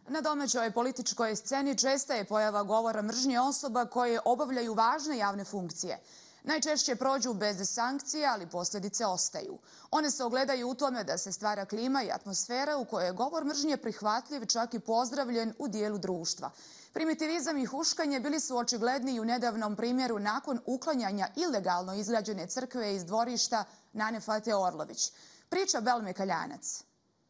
Na domaćoj političkoj sceni česta je pojava govora mržnje osoba koje obavljaju važne javne funkcije. Najčešće prođu bez sankcija, ali posljedice ostaju. One se ogledaju u tome da se stvara klima i atmosfera u kojoj je govor mržnje prihvatljiv, čak i pozdravljen u dijelu društva. Primitivizam i huškanje bili su očigledni i u nedavnom primjeru nakon uklanjanja ilegalno izgrađene crkve iz dvorišta Nane Fate Orlović. Priča Belme Kaljanac.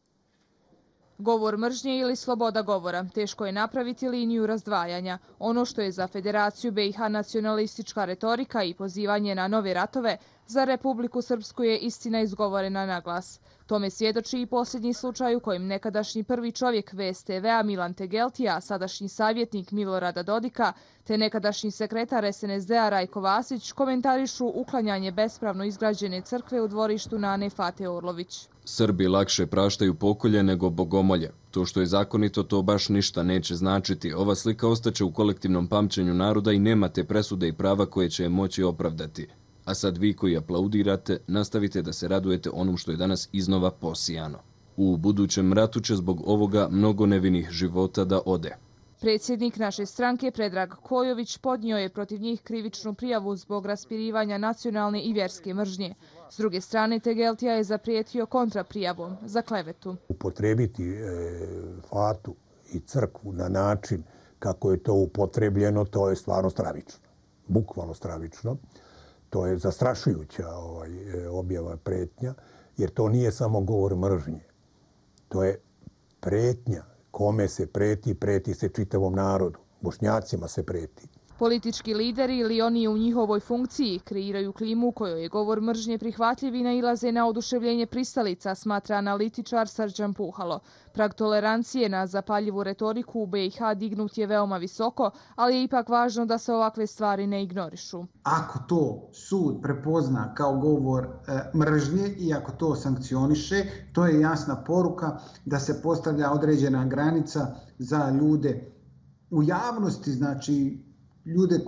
Govor mržnje ili sloboda govora. Teško je napraviti liniju razdvajanja. Ono što je za Federaciju BiH nacionalistička retorika i pozivanje na nove ratove, za Republiku Srpsku je istina izgovorena na glas. Tome svjedoči i posljednji slučaj u kojem nekadašnji prvi čovjek VSTV-a Milan Tegeltija, sadašnji savjetnik Milorada Dodika, te nekadašnji sekretar SNSD-a Rajko Vasić komentarišu uklanjanje bespravno izgrađene crkve u dvorištu Nane Fate Orlović. Srbi lakše praštaju pokolje nego bogomolje. To što je zakonito, to baš ništa neće značiti. Ova slika ostaće u kolektivnom pamćenju naroda i nema te presude i prava koje će je moći opravdati. A sad vi koji aplaudirate, nastavite da se radujete onom što je danas iznova posijano. U budućem ratu će zbog ovoga mnogo nevinih života da ode. Predsjednik naše stranke Predrag Kojović podnio je protiv njih krivičnu prijavu zbog raspirivanja nacionalne i vjerske mržnje. S druge strane, Tegeltija je zaprijetio kontraprijavom za klevetu. Upotrebiti Fatu i crkvu na način kako je to upotrebljeno, to je stvarno stravično. Bukvalno stravično. To je zastrašujuća objava pretnja, jer to nije samo govor mržnje. To je pretnja. Kome se preti, preti se čitavom narodu. Bošnjacima se preti. Politički lideri ili oni u njihovoj funkciji kreiraju klimu u kojoj je govor mržnje prihvatljiv i nailaze na oduševljenje pristalica, smatra analitičar Srđan Puhalo. Prag tolerancije na zapaljivu retoriku u BiH dignut je veoma visoko, ali je ipak važno da se ovakve stvari ne ignorišu. Ako to sud prepozna kao govor mržnje i ako to sankcioniše, to je jasna poruka da se postavlja određena granica za ljude u javnosti, znači ljude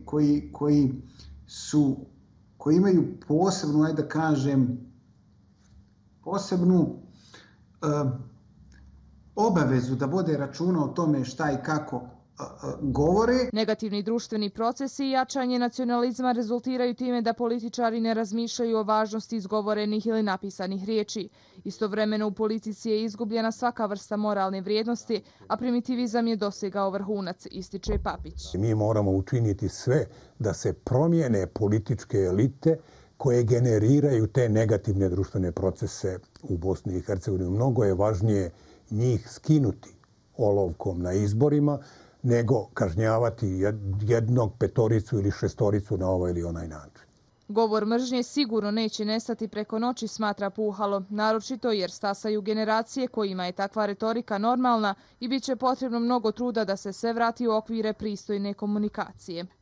koji imaju posebnu, ajde da kažem, posebnu obavezu da vode računa o tome šta i kako govore. Negativni društveni procesi i jačanje nacionalizma rezultiraju time da političari ne razmišljaju o važnosti izgovorenih ili napisanih riječi. Istovremeno u politici je izgubljena svaka vrsta moralne vrijednosti, a primitivizam je dosegao vrhunac, ističe Papić. Mi moramo učiniti sve da se promijene političke elite koje generiraju te negativne društvene procese u Bosni i Hercegovini. Mnogo je važnije njih skinuti olovkom na izborima, nego kažnjavati jednog, petoricu ili šestoricu na ovaj ili onaj način. Govor mržnje sigurno neće nestati preko noći, smatra Puhalo, naročito jer stasaju generacije kojima je takva retorika normalna i bit će potrebno mnogo truda da se sve vrati u okvire pristojne komunikacije.